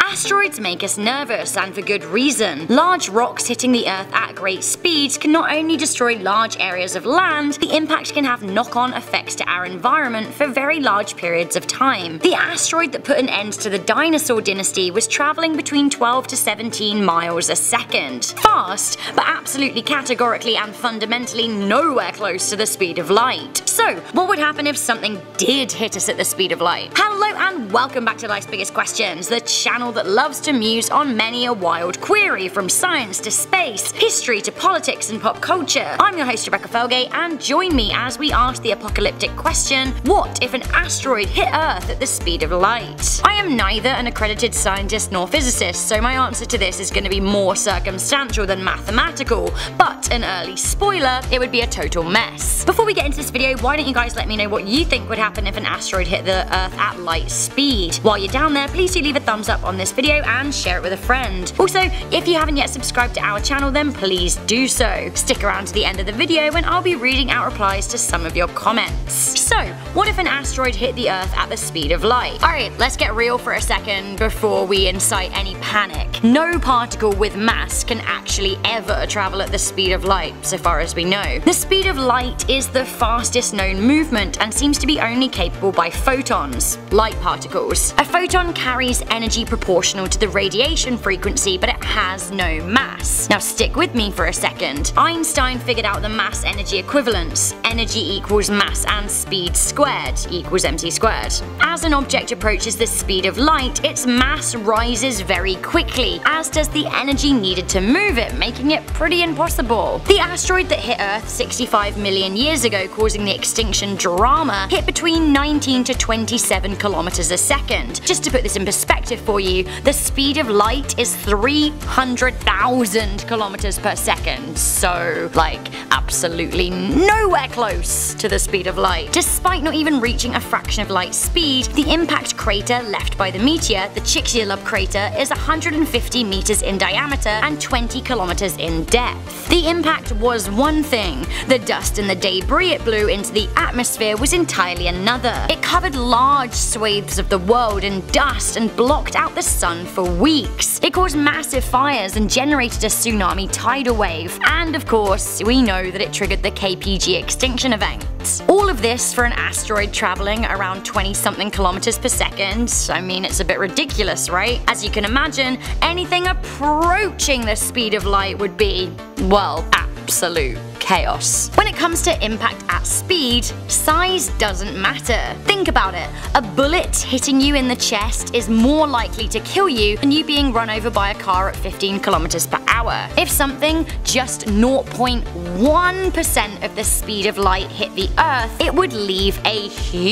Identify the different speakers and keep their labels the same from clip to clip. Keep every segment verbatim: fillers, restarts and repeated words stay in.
Speaker 1: Asteroids make us nervous, and for good reason. Large rocks hitting the Earth at great speeds can not only destroy large areas of land, the impact can have knock-on effects to our environment for very large periods of time. The asteroid that put an end to the dinosaur dynasty was travelling between twelve to seventeen miles a second. Fast, but absolutely categorically and fundamentally nowhere close to the speed of light. So, what would happen if something did hit us at the speed of light? Hello and welcome back to Life's Biggest Questions, the channel that loves to muse on many a wild query from science to space, history to politics and pop culture. I'm your host Rebecca Felgate, and join me as we ask the apocalyptic question, what if an asteroid hit Earth at the speed of light? I am neither an accredited scientist nor physicist, so my answer to this is going to be more circumstantial than mathematical, but an early spoiler, it would be a total mess. Before we get into this video, why don't you guys let me know what you think would happen if an asteroid hit the Earth at light speed? While you're down there, please do leave a thumbs up on this video and share it with a friend. Also, if you haven't yet subscribed to our channel, then please do so. Stick around to the end of the video when I'll be reading out replies to some of your comments. So, what if an asteroid hit the Earth at the speed of light? Alright, let's get real for a second before we incite any panic. No particle with mass can actually ever travel at the speed of light, so far as we know. The speed of light is the fastest known movement and seems to be only capable by photons, light particles. A photon carries energy proportional to the radiation frequency, but it has no mass. Now stick with me for a second. Einstein figured out the mass-energy equivalence. Energy equals mass and speed squared equals mc squared. As an object approaches the speed of light, its mass rises very quickly, as does the energy needed to move it, making it pretty impossible. The asteroid that hit Earth sixty-five million years ago, causing the extinction drama, hit between nineteen to twenty-seven kilometers a second. Just to put this in perspective for you, the speed of light is three hundred thousand kilometers per second, so like absolutely nowhere close to the speed of light. Despite not even reaching a fraction of light speed, the impact crater left by the meteor, the Chicxulub crater, is one hundred fifty meters in diameter and twenty kilometers in depth. The impact was one thing. The dust and the debris it blew into the atmosphere was entirely another. It covered large swathes of the world in dust and blocked out the sun for weeks. It caused massive fires and generated a tsunami tidal wave. And of course, we know that it triggered the K P G extinction event. All of this for an asteroid traveling around twenty something kilometers per second. I mean, it's a bit ridiculous, right? As you can imagine, anything approaching the speed of light would be, well, absolute chaos. When it comes to impact at speed, size doesn't matter. Think about it. A bullet hitting you in the chest is more likely to kill you than you being run over by a car at fifteen kilometers per hour. If something just zero point one percent of the speed of light hit the Earth, it would leave a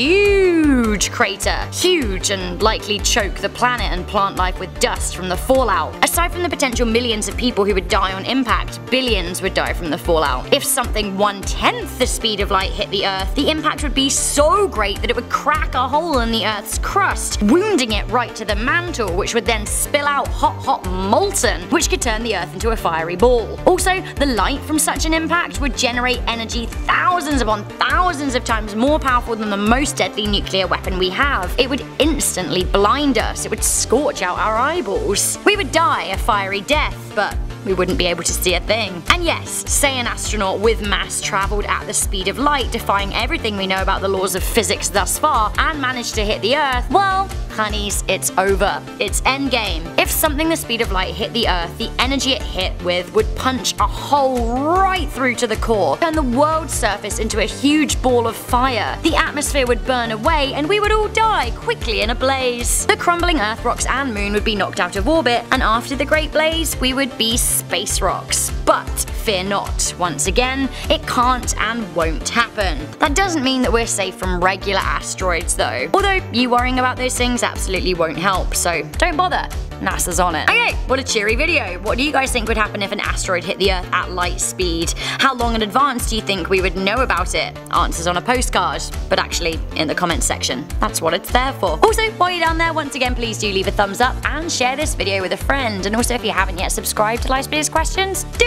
Speaker 1: huge crater. Huge, and likely choke the planet and plant life with dust from the fallout. Aside from the potential millions of people who would die on impact, billions would die from the fallout. If something one-tenth the speed of light hit the Earth, the impact would be so great that it would crack a hole in the Earth's crust, wounding it right to the mantle, which would then spill out hot, hot molten, which could turn the Earth into a fiery ball. Also, the light from such an impact would generate energy thousands upon thousands of times more powerful than the most deadly nuclear weapon we have. It would instantly blind us. It would scorch out our eyeballs. We would die a fiery death, but we wouldn't be able to see a thing. And yes, say an astronaut with mass travelled at the speed of light, defying everything we know about the laws of physics thus far, and managed to hit the Earth, well, honeys, it's over. It's endgame. If something the speed of light hit the Earth, the energy it hit with would punch a hole right through to the core, turn the world's surface into a huge ball of fire. The atmosphere would burn away, and we would all die quickly in a blaze. The crumbling Earth rocks and moon would be knocked out of orbit, and after the Great Blaze, we would be space rocks. But fear not. Once again, it can't and won't happen. That doesn't mean that we're safe from regular asteroids though. Although you worrying about those things absolutely won't help, so don't bother. NASA's on it. Okay, what a cheery video. What do you guys think would happen if an asteroid hit the Earth at light speed? How long in advance do you think we would know about it? Answers on a postcard, but actually in the comments section. That's what it's there for. Also, while you're down there, once again, please do leave a thumbs up and share this video with a friend. And also, if you haven't yet subscribed to Life's Biggest Questions, do it.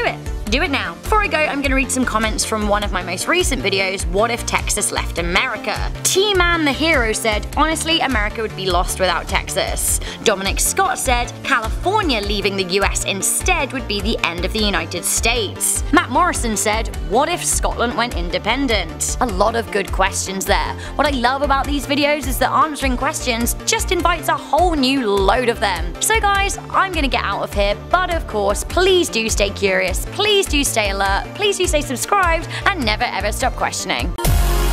Speaker 1: do it now. Before I go, I'm gonna read some comments from one of my most recent videos, What If Texas Left America? T-Man the Hero said, honestly, America would be lost without Texas. Dominic Scott said, California leaving the U S instead would be the end of the United States. Matt Morrison said, what if Scotland went independent? A lot of good questions there. What I love about these videos is that answering questions just invites a whole new load of them. So guys, I'm gonna get out of here, but of course, please do stay curious, please do stay alert, please do stay subscribed, and never ever stop questioning.